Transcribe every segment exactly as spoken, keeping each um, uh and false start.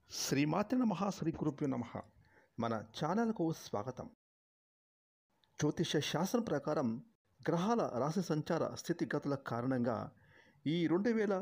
శ్రీమాత్రి నమః శ్రీ గురుభ్యో నమః. మన ఛానల్కు స్వాగతం. జ్యోతిష శాస్త్రం ప్రకారం గ్రహాల రాశి సంచార స్థితిగతుల కారణంగా ఈ రెండు వేల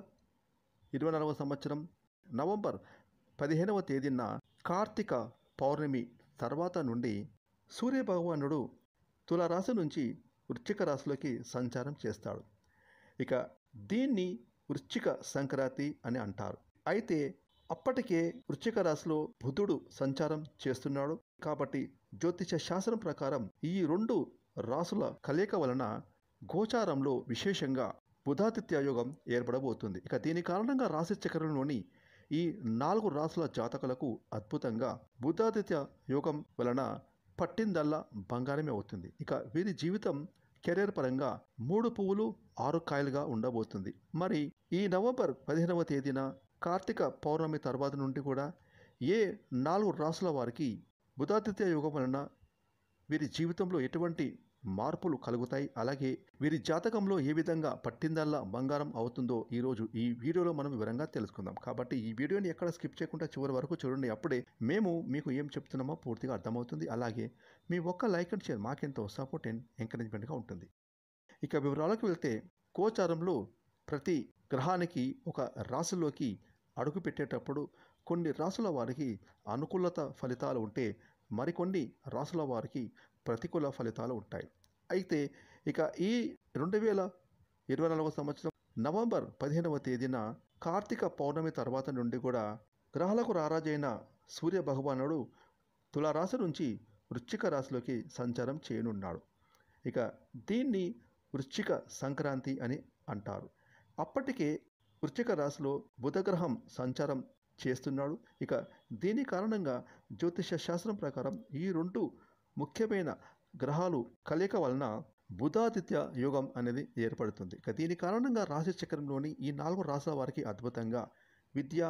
ఇరవై నాలుగవ సంవత్సరం నవంబర్ పదిహేనవ తేదీన కార్తీక పౌర్ణమి తర్వాత నుండి సూర్యభగవానుడు తులారాశి నుంచి వృశ్చిక రాశిలోకి సంచారం చేస్తాడు. ఇక దీన్ని వృశ్చిక సంక్రాంతి అని అంటారు. అయితే అప్పటికే వృశ్చిక రాశిలో బుధుడు సంచారం చేస్తున్నాడు. కాబట్టి జ్యోతిష శాస్త్రం ప్రకారం ఈ రెండు రాసుల కలయిక వలన గోచారంలో విశేషంగా బుధాదిత్య యోగం ఏర్పడబోతుంది. ఇక దీని కారణంగా రాశి చక్రంలోని ఈ నాలుగు రాసుల జాతకులకు అద్భుతంగా బుధాదిత్య యోగం వలన పట్టిందల్లా బంగారమే అవుతుంది. ఇక వీరి జీవితం కెరీర్ పరంగా మూడు పువ్వులు ఆరు కాయలుగా ఉండబోతుంది. మరి ఈ నవంబర్ పదిహేనవ తేదీన కార్తీక పౌర్ణమి తర్వాత నుండి కూడా ఏ నాలుగు రాసుల వారికి బుధాదిత్య యోగం వలన వీరి జీవితంలో ఎటువంటి మార్పులు కలుగుతాయి, అలాగే వీరి జాతకంలో ఏ విధంగా పట్టిందల్లా బంగారం అవుతుందో ఈరోజు ఈ వీడియోలో మనం వివరంగా తెలుసుకుందాం. కాబట్టి ఈ వీడియోని ఎక్కడ స్కిప్ చేయకుండా చివరి వరకు చూడండి. అప్పుడే మేము మీకు ఏం చెప్తున్నామో పూర్తిగా అర్థమవుతుంది. అలాగే మీ ఒక్క లైక్ అండ్ షేర్ మాకెంతో సపోర్ట్ అండ్ ఎంకరేజ్మెంట్గా ఉంటుంది. ఇక వివరాలకు వెళ్తే గోచారంలో ప్రతి గ్రహానికి ఒక రాశిలోకి అడుగు పెట్టేటప్పుడు కొన్ని రాసుల వారికి అనుకూలత ఫలితాలు ఉంటే మరికొన్ని రాసుల వారికి ప్రతికూల ఫలితాలు ఉంటాయి. అయితే ఇక ఈ రెండు వేల ఇరవై నాలుగవ సంవత్సరం నవంబర్ పదిహేనవ తేదీన కార్తీక పౌర్ణమి తర్వాత నుండి కూడా గ్రహాలకు రారాజైన సూర్య భగవానుడు తులారాశి నుంచి వృశ్చిక రాశిలోకి సంచారం చేయనున్నాడు. ఇక దీన్ని వృశ్చిక సంక్రాంతి అని అంటారు. అప్పటికే వృశ్చిక రాశిలో బుధగ్రహం సంచారం చేస్తున్నాడు. ఇక దీని కారణంగా జ్యోతిష శాస్త్రం ప్రకారం ఈ రెండు ముఖ్యమైన గ్రహాలు కలయిక వలన బుధాదిత్య యోగం అనేది ఏర్పడుతుంది. ఇక దీని కారణంగా రాశి చక్రంలోని ఈ నాలుగు రాశుల వారికి అద్భుతంగా విద్య,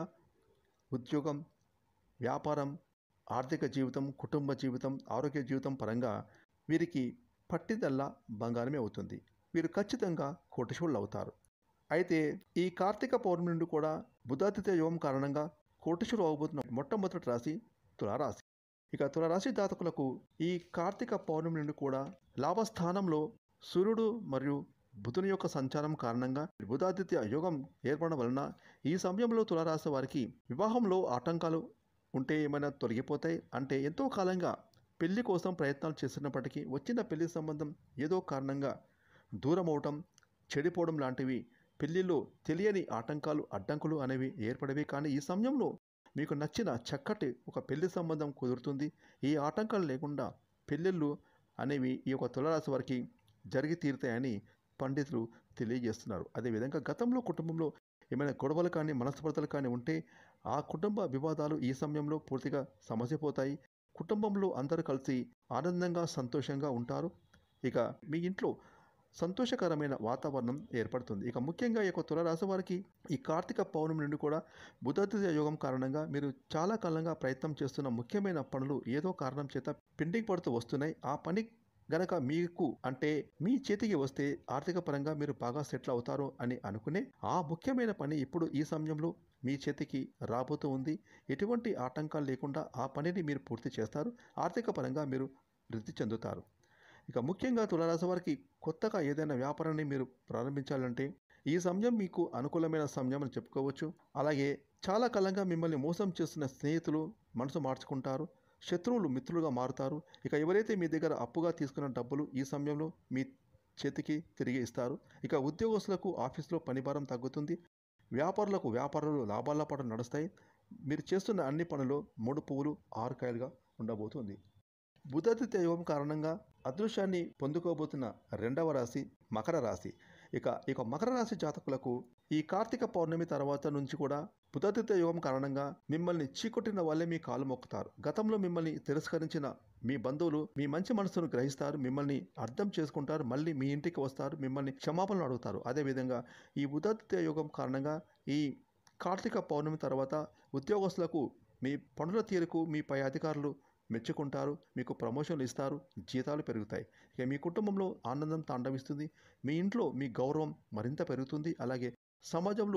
ఉద్యోగం, వ్యాపారం, ఆర్థిక జీవితం, కుటుంబ జీవితం, ఆరోగ్య జీవితం పరంగా వీరికి పట్టిదల్లా బంగారమే అవుతుంది. వీరు ఖచ్చితంగా కోటీశ్వరులు అవుతారు. అయితే ఈ కార్తీక పౌర్ణమి నుండి కూడా బుధాదిత్య యోగం కారణంగా కోటీశ్వరులు అవబోతున్న మొట్టమొదటి రాశి తులారాశి. ఇక తులారాశి జాతకులకు ఈ కార్తీక పౌర్ణమి నుండి కూడా లాభస్థానంలో సూర్యుడు మరియు బుధుని యొక్క సంచారం కారణంగా బుధాదిత్య యోగం ఏర్పడడం వలన ఈ సమయంలో తులారాశి వారికి వివాహంలో ఆటంకాలు ఉంటే ఏమైనా తొలగిపోతాయి. అంటే ఎంతో కాలంగా పెళ్లి కోసం ప్రయత్నాలు చేస్తున్నప్పటికీ వచ్చిన పెళ్లి సంబంధం ఏదో కారణంగా దూరం అవటం, చెడిపోవడం లాంటివి, పెళ్లిలో తెలియని ఆటంకాలు, అడ్డంకులు అనేవి ఏర్పడేవి. కానీ ఈ సమయంలో మీకు నచ్చిన చక్కటి ఒక పెళ్లి సంబంధం కుదురుతుంది. ఈ ఆటంకాలు లేకుండా పెళ్ళిళ్ళు అనేవి ఈ యొక్క తులారాశి వారికి జరిగి తీరుతాయని పండితులు తెలియజేస్తున్నారు. అదేవిధంగా గతంలో కుటుంబంలో ఏమైనా గొడవలు కానీ మనస్పర్ధలు కానీ ఉంటే ఆ కుటుంబ వివాదాలు ఈ సమయంలో పూర్తిగా సమసిపోతాయి. కుటుంబంలో అందరూ కలిసి ఆనందంగా సంతోషంగా ఉంటారు. ఇక మీ ఇంట్లో సంతోషకరమైన వాతావరణం ఏర్పడుతుంది. ఇక ముఖ్యంగా ఈ యొక్క తులారాశి వారికి ఈ కార్తీక పౌర్ణమి నుండి కూడా బుధాదిత్య యోగం కారణంగా మీరు చాలా కాలంగా ప్రయత్నం చేస్తున్న ముఖ్యమైన పనులు ఏదో కారణం చేత పెండింగ్ పడుతూ వస్తున్నాయి. ఆ పని గనక మీకు అంటే మీ చేతికి వస్తే ఆర్థిక పరంగా మీరు బాగా సెటిల్ అవుతారు అని అనుకునే ఆ ముఖ్యమైన పని ఇప్పుడు ఈ సమయంలో మీ చేతికి రాబోతూ ఉంది. ఎటువంటి ఆటంకాలు లేకుండా ఆ పనిని మీరు పూర్తి చేస్తారు. ఆర్థిక పరంగా మీరు వృద్ధి చెందుతారు. ఇక ముఖ్యంగా తులారాశి వారికి కొత్తగా ఏదైనా వ్యాపారాన్ని మీరు ప్రారంభించాలంటే ఈ సమయం మీకు అనుకూలమైన సమయం అని చెప్పుకోవచ్చు. అలాగే చాలా కాలంగా మిమ్మల్ని మోసం చేస్తున్న స్నేహితులు మనసు మార్చుకుంటారు, శత్రువులు మిత్రులుగా మారుతారు. ఇక ఎవరైతే మీ దగ్గర అప్పుగా తీసుకున్న డబ్బులు ఈ సమయంలో మీ చేతికి తిరిగి ఇస్తారు. ఇక ఉద్యోగస్తులకు ఆఫీసులో పనిభారం తగ్గుతుంది. వ్యాపారులకు వ్యాపారాలు లాభాల పాటు నడుస్తాయి. మీరు చేస్తున్న అన్ని పనులు మూడు పువ్వులు ఆరు కాయలుగా ఉండబోతుంది. బుధాదిత్య యోగం కారణంగా అదృశ్యాన్ని పొందుకోబోతున్న రెండవ రాశి మకర రాశి. ఇక ఇక మకర రాశి జాతకులకు ఈ కార్తీక పౌర్ణమి తర్వాత నుంచి కూడా బుధాదిత్య యోగం కారణంగా మిమ్మల్ని చీకొట్టిన వాళ్ళే మీ కాలు మొక్కుతారు. గతంలో మిమ్మల్ని తిరస్కరించిన మీ బంధువులు మీ మంచి మనసును గ్రహిస్తారు, మిమ్మల్ని అర్థం చేసుకుంటారు, మళ్ళీ మీ ఇంటికి వస్తారు, మిమ్మల్ని క్షమాపణలు అడుగుతారు. అదేవిధంగా ఈ బుధాదిత్య యోగం కారణంగా ఈ కార్తీక పౌర్ణమి తర్వాత ఉద్యోగస్తులకు మీ పనుల తీరుకు మీ పై అధికారులు మెచ్చుకుంటారు, మీకు ప్రమోషన్లు ఇస్తారు, జీతాలు పెరుగుతాయి. ఇక మీ కుటుంబంలో ఆనందం తాండవిస్తుంది. మీ ఇంట్లో మీ గౌరవం మరింత పెరుగుతుంది. అలాగే సమాజంలో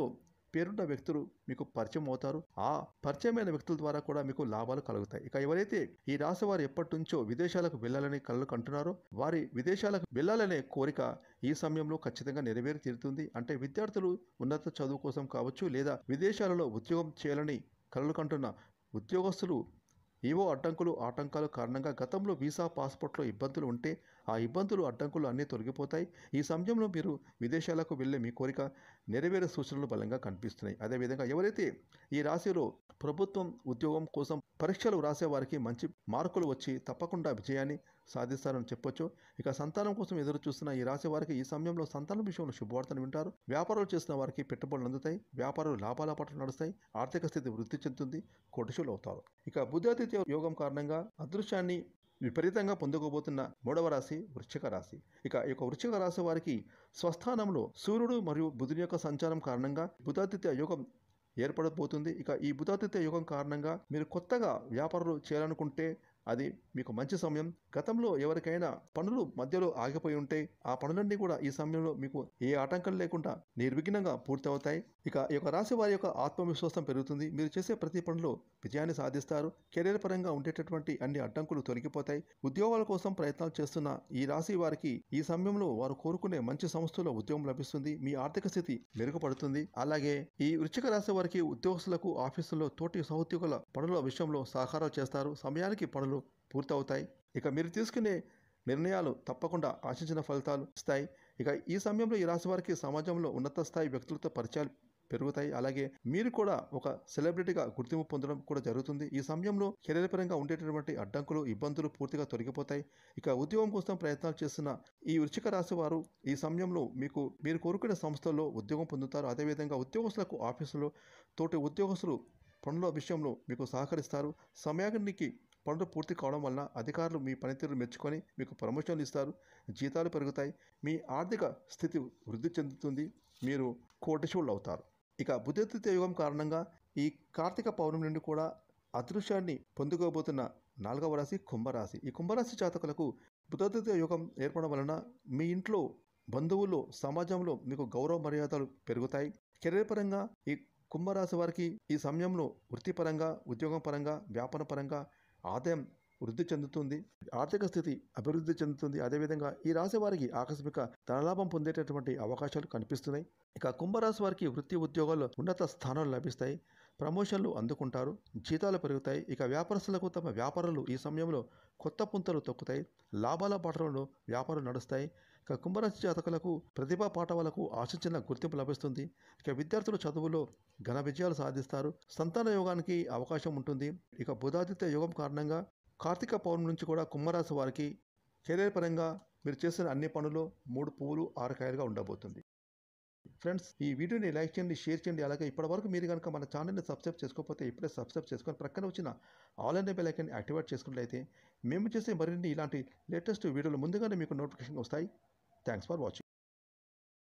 పేరున్న వ్యక్తులు మీకు పరిచయం అవుతారు. ఆ పరిచయమైన వ్యక్తుల ద్వారా కూడా మీకు లాభాలు కలుగుతాయి. ఇక ఎవరైతే ఈ రాశి వారు ఎప్పటి నుంచో విదేశాలకు వెళ్ళాలని కలలు కంటున్నారో వారి విదేశాలకు వెళ్ళాలనే కోరిక ఈ సమయంలో ఖచ్చితంగా నెరవేరి తీరుతుంది. అంటే విద్యార్థులు ఉన్నత చదువు కోసం కావచ్చు, లేదా విదేశాలలో ఉద్యోగం చేయాలని కలలు కంటున్న ఉద్యోగస్తులు ఏవో అడ్డంకులు ఆటంకాల కారణంగా గతంలో వీసా పాస్పోర్ట్లో ఇబ్బందులు ఉంటే ఆ ఇబ్బందులు అడ్డంకులు అన్నీ తొలగిపోతాయి. ఈ సమయంలో మీరు విదేశాలకు వెళ్ళే మీ కోరిక నెరవేరే సూచనలు బలంగా కనిపిస్తున్నాయి. అదేవిధంగా ఎవరైతే ఈ రాశిలో ప్రభుత్వం ఉద్యోగం కోసం పరీక్షలు రాసే వారికి మంచి మార్కులు వచ్చి తప్పకుండా విజయాన్ని సాధిస్తారని చెప్పొచ్చు. ఇక సంతానం కోసం ఎదురు చూస్తున్న ఈ రాశి వారికి ఈ సమయంలో సంతానం విషయంలో శుభవార్తను వింటారు. వ్యాపారాలు చేసిన వారికి పెట్టుబడులు అందుతాయి. వ్యాపారాలు లాభాల పట్ల నడుస్తాయి. ఆర్థిక స్థితి వృద్ధి చెందుతుంది. కోటిశులు అవుతారు. ఇక బుధాదిత్య యోగం కారణంగా అదృశ్యాన్ని విపరీతంగా పొందుకోబోతున్న మూడవ రాశి వృశ్చిక రాశి. ఇక ఈ యొక్క వృశ్చిక రాశి వారికి స్వస్థానంలో సూర్యుడు మరియు బుధుని యొక్క సంచారం కారణంగా బుధాదిత్య యోగం ఏర్పడబోతుంది. ఇక ఈ బుధాదిత్య యోగం కారణంగా మీరు కొత్తగా వ్యాపారాలు చేయాలనుకుంటే అది మీకు మంచి సమయం. గతంలో ఎవరికైనా పనులు మధ్యలో ఆగిపోయి ఉంటే ఆ పనులన్నీ కూడా ఈ సమయంలో మీకు ఏ ఆటంకం లేకుండా నిర్విఘ్నంగా పూర్తవుతాయి. ఇక ఈ యొక్క రాశి వారి యొక్క ఆత్మవిశ్వాసం పెరుగుతుంది. మీరు చేసే ప్రతి పనిలో విజయాన్ని సాధిస్తారు. కెరీర్ పరంగా ఉండేటటువంటి అన్ని అడ్డంకులు తొలగిపోతాయి. ఉద్యోగాల కోసం ప్రయత్నాలు చేస్తున్న ఈ రాశి వారికి ఈ సమయంలో వారు కోరుకునే మంచి సంస్థలో ఉద్యోగం లభిస్తుంది. మీ ఆర్థిక స్థితి మెరుగుపడుతుంది. అలాగే ఈ వృశ్చిక రాశి వారికి ఉద్యోగస్తులకు ఆఫీసుల్లో తోటి సహోద్యోగుల పనుల విషయంలో సహకారాలు చేస్తారు. సమయానికి పనులు పూర్తవుతాయి. ఇక మీరు తీసుకునే నిర్ణయాలు తప్పకుండా ఆశించిన ఫలితాలు ఇస్తాయి. ఇక ఈ సమయంలో ఈ రాశి వారికి సమాజంలో ఉన్నత స్థాయి వ్యక్తులతో పరిచయాలు పెరుగుతాయి. అలాగే మీరు కూడా ఒక సెలబ్రిటీగా గుర్తింపు పొందడం కూడా జరుగుతుంది. ఈ సమయంలో కెరీర్ పరంగా ఉండేటటువంటి అడ్డంకులు ఇబ్బందులు పూర్తిగా తొలగిపోతాయి. ఇక ఉద్యోగం కోసం ప్రయత్నాలు చేస్తున్న ఈ వృశ్చిక రాశి వారు ఈ సమయంలో మీకు మీరు కోరుకునే సంస్థల్లో ఉద్యోగం పొందుతారు. అదేవిధంగా ఉద్యోగస్తులకు ఆఫీసులో తోటి ఉద్యోగస్తులు పనుల విషయంలో మీకు సహకరిస్తారు. సమయానికి పనులు పూర్తి కావడం వలన అధికారులు మీ పనితీరు మెచ్చుకొని మీకు ప్రమోషన్లు ఇస్తారు. జీతాలు పెరుగుతాయి. మీ ఆర్థిక స్థితి వృద్ధి చెందుతుంది. మీరు కోటీశ్వరులు అవుతారు. ఇక బుధాదిత్య యోగం కారణంగా ఈ కార్తీక పౌర్ణమి నుండి కూడా అదృశ్యాన్ని పొందుకోబోతున్న నాలుగవ రాశి కుంభరాశి. ఈ కుంభరాశి జాతకులకు బుధాదిత్య యోగం ఏర్పడడం వలన మీ ఇంట్లో బంధువుల్లో సమాజంలో మీకు గౌరవ మర్యాదలు పెరుగుతాయి. కెరీర్ పరంగా ఈ కుంభరాశి వారికి ఈ సమయంలో వృత్తిపరంగా ఉద్యోగం పరంగా వ్యాపార పరంగా ఆదాయం వృద్ధి చెందుతుంది. ఆర్థిక స్థితి అభివృద్ధి చెందుతుంది. అదేవిధంగా ఈ రాశి వారికి ఆకస్మిక ధనలాభం పొందేటటువంటి అవకాశాలు కనిపిస్తున్నాయి. ఇక కుంభరాశి వారికి వృత్తి ఉద్యోగాల్లో ఉన్నత స్థానాలు లభిస్తాయి. ప్రమోషన్లు అందుకుంటారు. జీతాలు పెరుగుతాయి. ఇక వ్యాపారస్తులకు తమ వ్యాపారాలు ఈ సమయంలో కొత్త పుంతలు తొక్కుతాయి. లాభాల బాటలో వ్యాపారాలు నడుస్తాయి. ఇక కుంభరాశి జాతకులకు ప్రతిభా పాఠవాలకు ఆశించిన గుర్తింపు లభిస్తుంది. ఇక విద్యార్థులు చదువులో ఘన విజయాలు సాధిస్తారు. సంతాన యోగానికి అవకాశం ఉంటుంది. ఇక బుధాదిత్య యోగం కారణంగా కార్తీక పౌర్ణమి నుంచి కూడా కుంభరాశి వారికి కెరీర్ పరంగా మీరు చేసిన అన్ని పనులు మూడు పువ్వులు ఆరు కాయలుగా ఉండబోతుంది. ఫ్రెండ్స్, ఈ వీడియోని లైక్ చేయండి, షేర్ చేయండి. అలాగే ఇప్పటివరకు మీరు కనుక మన ఛానల్ని సబ్స్క్రైబ్ చేసుకోకపోతే ఇప్పుడే సబ్స్క్రైబ్ చేసుకొని ప్రక్కన వచ్చిన ఆల్ అనే బెల్ ఐకాన్ని యాక్టివేట్ చేసుకున్నట్లయితే మేము చేసే మరిన్ని ఇలాంటి లేటెస్ట్ వీడియోలు ముందుగానే మీకు నోటిఫికేషన్ వస్తాయి. Thanks for watching.